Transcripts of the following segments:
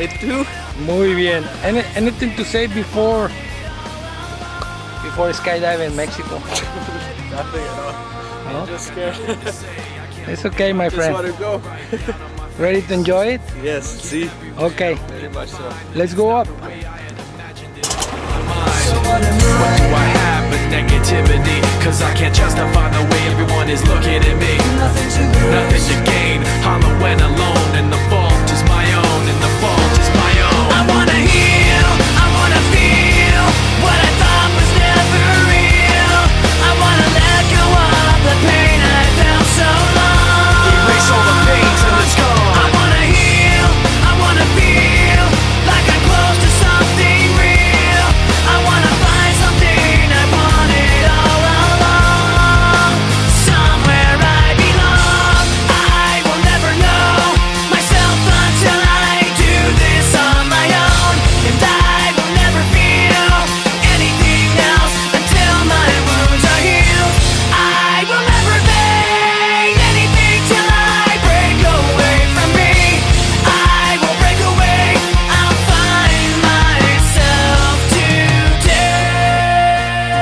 It too? Muy bien. Anything to say before skydiving in Mexico? Nothing at all. No? I'm just scared. It's okay, my friend. Just want to go. Ready to enjoy it? Yes, see? Okay, Very much so. let's go up. What do I have but negativity? Cause I can't justify the way everyone is looking at me. Nothing to gain, hollow when alone. And the fault is my own, and the fault is my own. I wanna heal, I wanna feel what I thought was never real. I wanna let go of the pain I felt so long. Erase all the pain till it's gone. I wanna heal, I wanna feel like I'm close to something real. I wanna find something I wanted all along. Somewhere I belong. I will never know myself until I do this on my own. And I will never feel anything else until my wounds are healed. I will never fade anything till I break away from me. I will break away, I'll find myself today.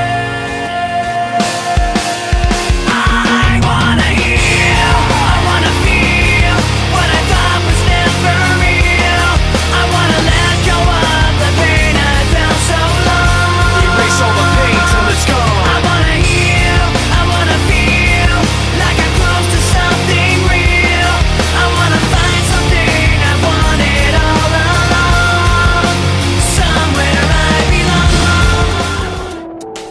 I wanna heal, I wanna feel what I thought was never real. I wanna let go of the pain I felt so long. Erase all the pain till it's gone. I wanna heal, I wanna feel like I'm close to something real. I wanna find something I wanted all along. Somewhere I belong.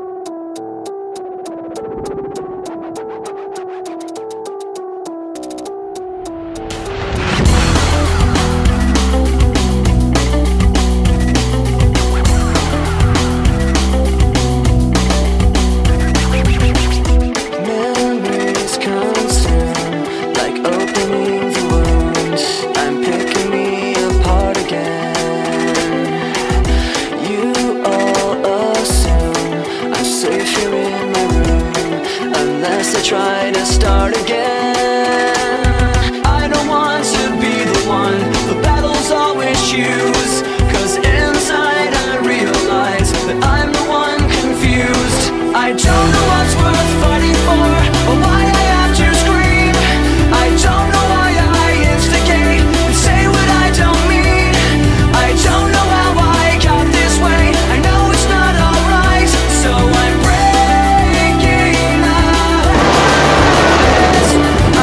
Memories constant, like opening the wound. I'm picking me apart again. You all assume I'm safe here in my room, unless I try to start again. I don't want to be the one the battles always choose, 'cause inside I realize that I'm the one confused. I don't know what's worth fighting for, or why I have to scream. I don't know why I instigate and say what I don't mean. I don't know how I got this way, I know it's not alright, so I'm breaking my habits.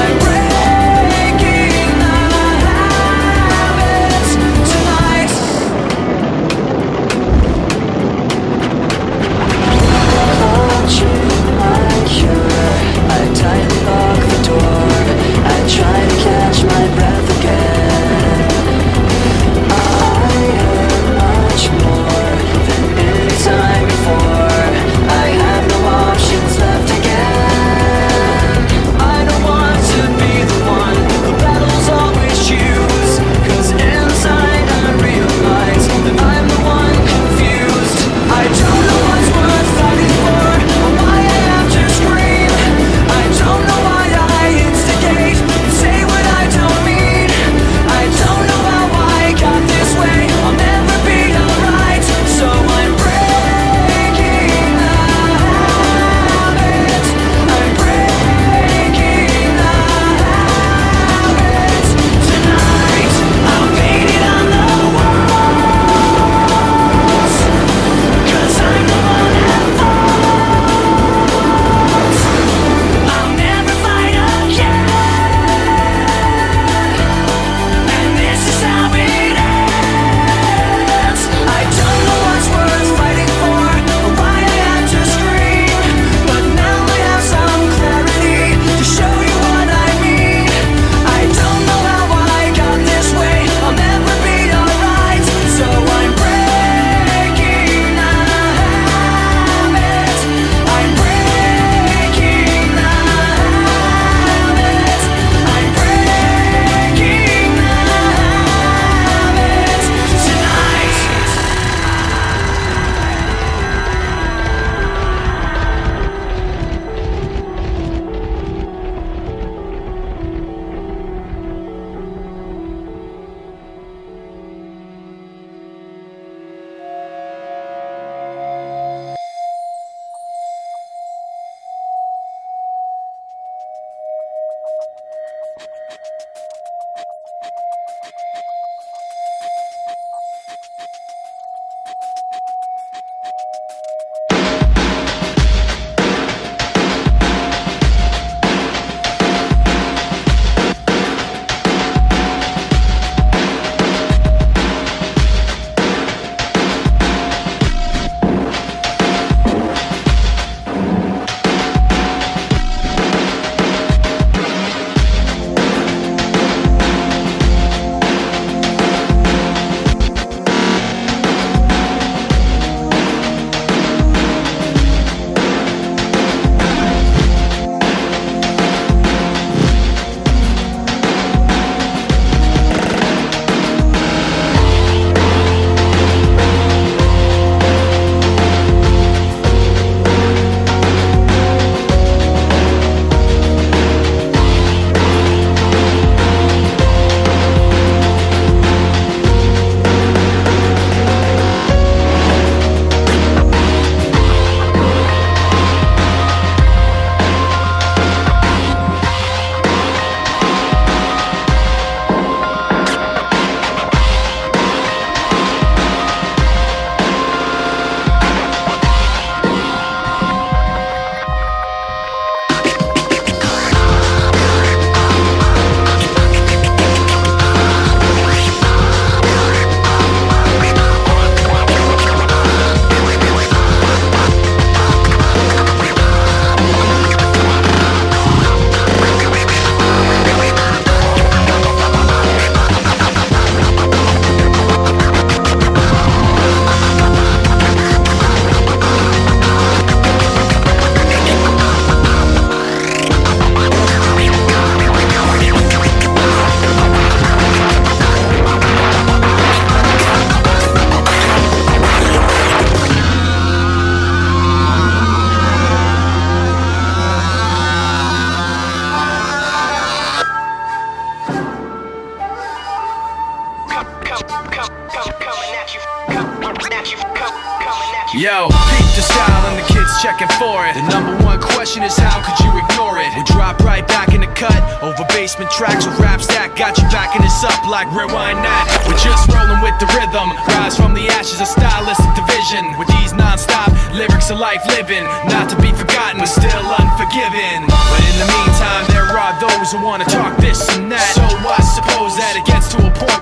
Yo, peep the style and the kids checking for it. The number one question is how could you ignore it? We drop right back in the cut over basement tracks with raps that got you backing us up like rewind that. We're just rolling with the rhythm, rise from the ashes of stylistic division. With these non-stop lyrics of life living, not to be forgotten but still unforgiven. But in the meantime there are those who wanna talk this and that. So I suppose that it gets to a point